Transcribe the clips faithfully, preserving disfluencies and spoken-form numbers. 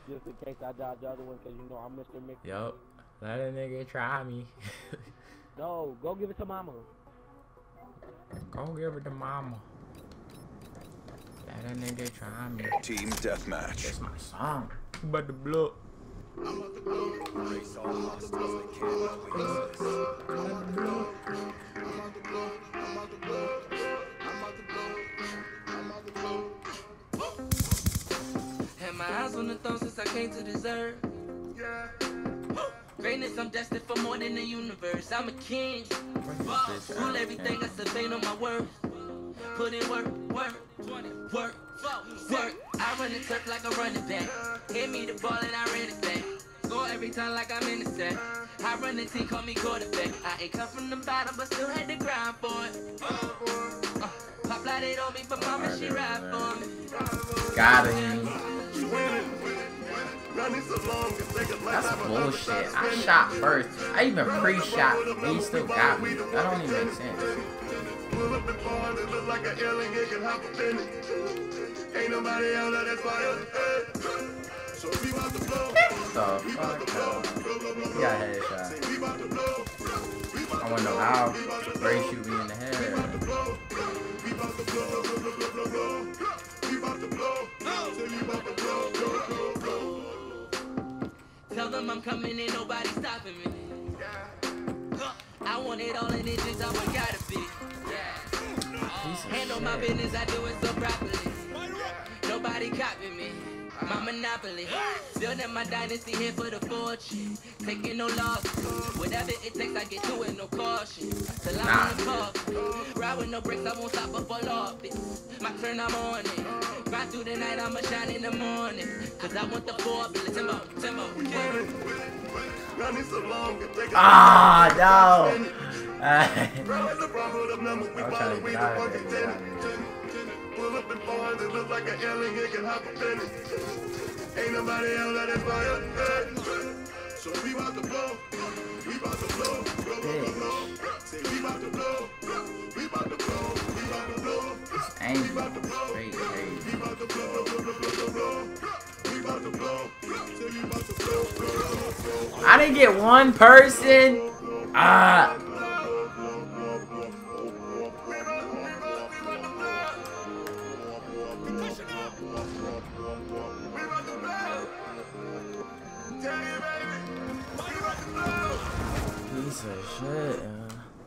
Just in case I dodge the other one, because you know I'm Mister Mix. Yup. Let a nigga try me. No, go give it to mama. Go give it to mama. Let a nigga try me. Team deathmatch. That's my song. I'm about to blow. I'm about to blow. Race all hostiles that can't know we exist. I'm about to blow. I'm about to blow. I'm about to blow. I'm about to blow. I'm about to blow. Had my eyes on the throne since I came to this earth. Yeah. Greatness, I'm destined for more than the universe. I'm a king. Rule everything I survey on my worth. Put in work, work, work, work. I run the turf like a running back. Hit me the ball and I ran it back. Score every time like I'm in the set. I run the team, call me quarterback. I ain't come from the bottom, but still had to grind for it. Uh, Pop lighted on me, but mama, she ride for me. Got him. That's bullshit. I shot first. I even pre-shot. He still got me. That don't even make sense. Ain't nobody else that's fire. So we about to blow. The fuck? He got a headshot. I wanna know how. Ray shoot me in the head. Tell them I'm coming and nobody stopping me. I want it all and it's just how I gotta be. Handle my business, I do it so properly. Nobody copying me. My monopoly. Building my dynasty here for the fortune. Taking no losses. Whatever it takes, I get to it, no caution. Till I'm on the coffin. Ride with no brakes, I won't stop before off it. My turn, I'm on it. Grind through the night, I'ma shine in the morning. Cause I want the four billet. Timbo, Timbo, yeah. Ah, no. I'm trying to die. Pull up and find it look like an alien, it can hop a finish. Ain't nobody else that is fire. So we about to blow, we about to blow, blow, blow, blow. Say we about to blow, we about to blow, we about to blow. We about to blow, we about to blow, blow, blow, blow, blow. We about to blow, say we about to blow, blow, blow. I didn't get one person. Ah. Piece of shit, yeah.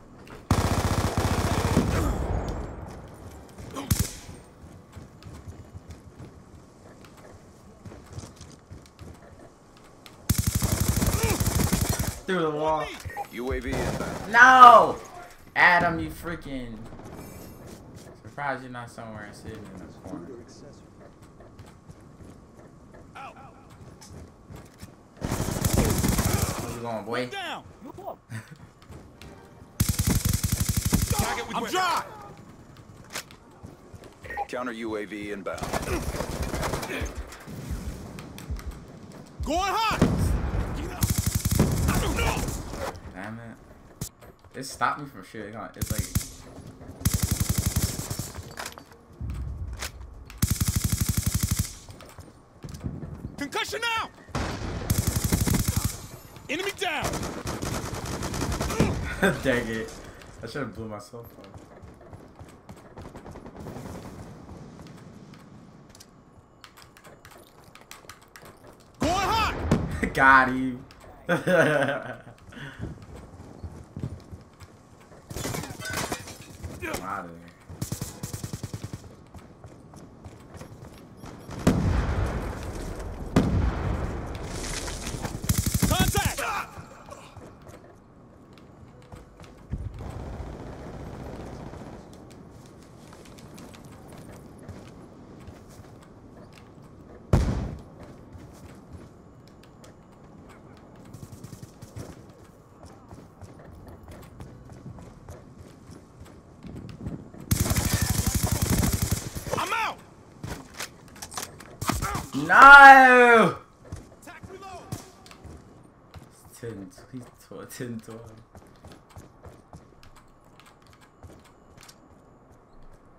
Through the wall. U A V inbound. No! Adam, you freaking. Surprised you're not somewhere and sitting in the corner. Where you going, boy? Down. I'm dry. Counter U A V inbound. Going hot. Damn it. It stopped me from shooting. It's like. Concussion now. Enemy down. Dang it. I should have blew myself up. Going hot. Got him. I'm out of there. Contact. No! ten, he's ten, twelve.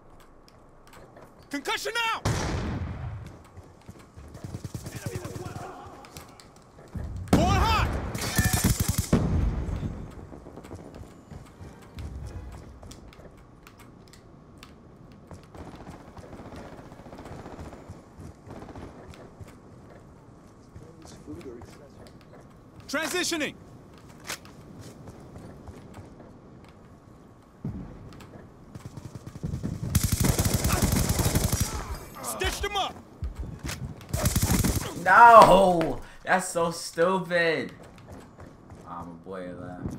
Concussion now! Transitioning. Stitched him up. No, that's so stupid. Oh, my boy left.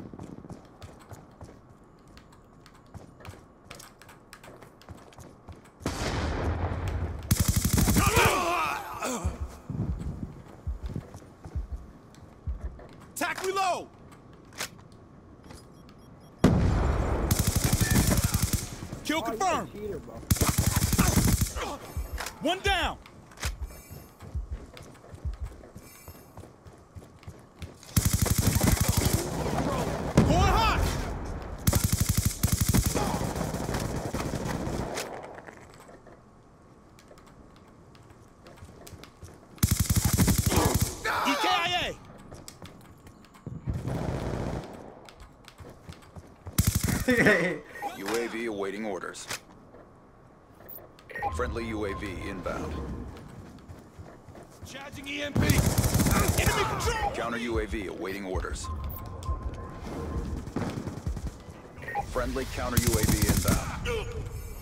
Tack reload. Kill Oh, you a confirmed. cheater, bro. One down. Going hot. E K I A. U A V awaiting orders. Friendly U A V inbound. Charging E M P. Enemy control. Counter U A V awaiting orders. Friendly counter U A V inbound.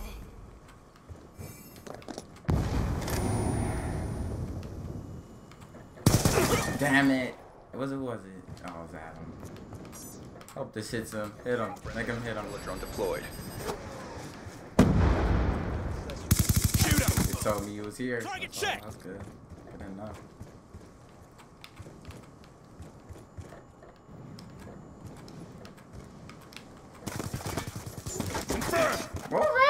Damn it. Was it, who was it? Oh, it was Adam. Hope this hits him. Hit him. Make him hit him. Drone deployed. Shoot him. He told me he was here. Target That's all. check. That's good. Good enough. Confirmed. Whoa, man.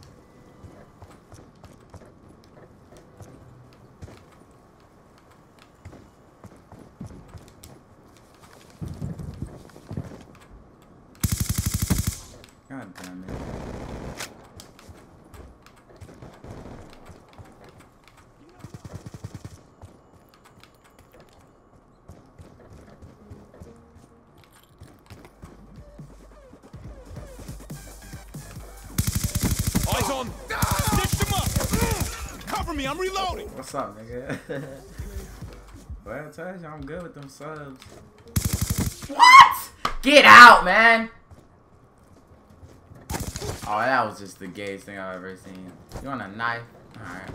God damn it. Eyes on. Stitched him up. Cover me. I'm reloading. What's up, nigga? Well, I told you I'm good with them subs. What? Get out, man! Oh, that was just the gayest thing I've ever seen. You want a knife? Alright.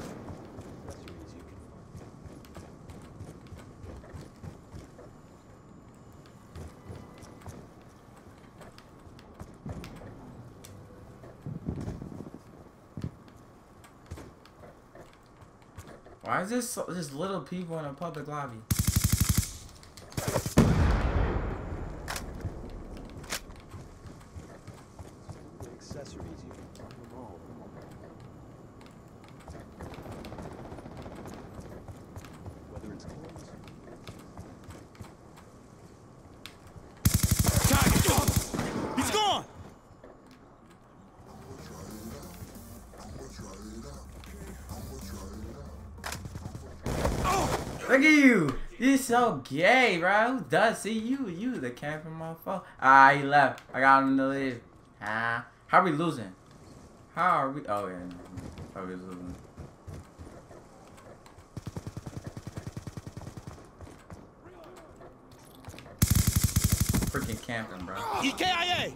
Why is this so, just little people in a public lobby? Accessories you can find them all. Whether it's clothes. Target. He's gone. Look at you! You're so gay, bro. Who does see you? You the camper motherfucker. Ah, he left. I got him to leave. Ah, how are we losing? How are we? Oh yeah, how are we losing? Freaking camping, bro. E K I A.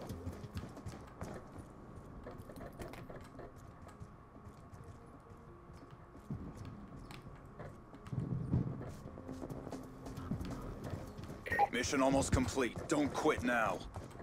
Mission almost complete. Don't quit now.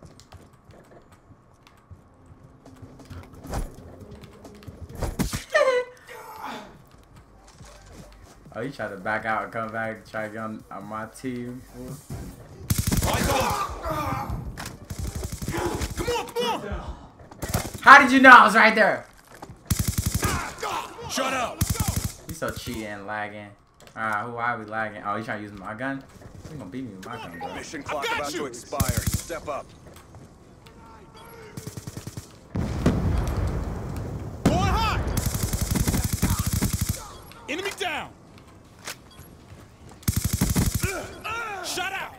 Oh, you tried to back out and come back and try to get on, on my team. Eyes on. Come on, come on. How did you know I was right there? Shut up. You so cheating and lagging. Ah, who are we lagging? Oh, you trying to use my gun? You gonna beat me with my gun, bro. Mission clock got about you. to expire. Step up. Going hot. Enemy down. Shut out.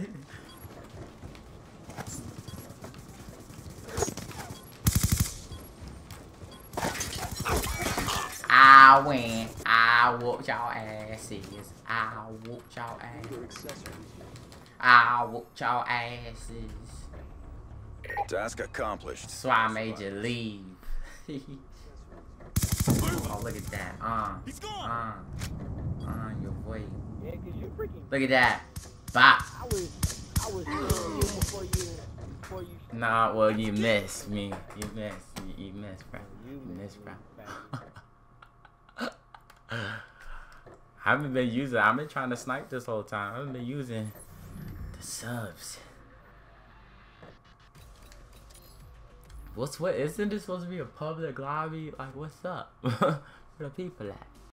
I win. I whoop y'all asses. I whoop y'all ass. Accessories. I whooped y'all asses. Task accomplished. That's why I made you leave. Oh, look at that. Uh, He's gone. uh, uh, your boy. Yeah, cause you freaking. Look at that. Bop. I was, I was seeing you before you, before you. Nah, well, you missed me. You missed. You, you missed, bro. You You missed, bro. missed, I haven't been using. I've been trying to snipe this whole time. I haven't been using the subs. What's what? Isn't this supposed to be a public lobby? Like, what's up? Where the people at?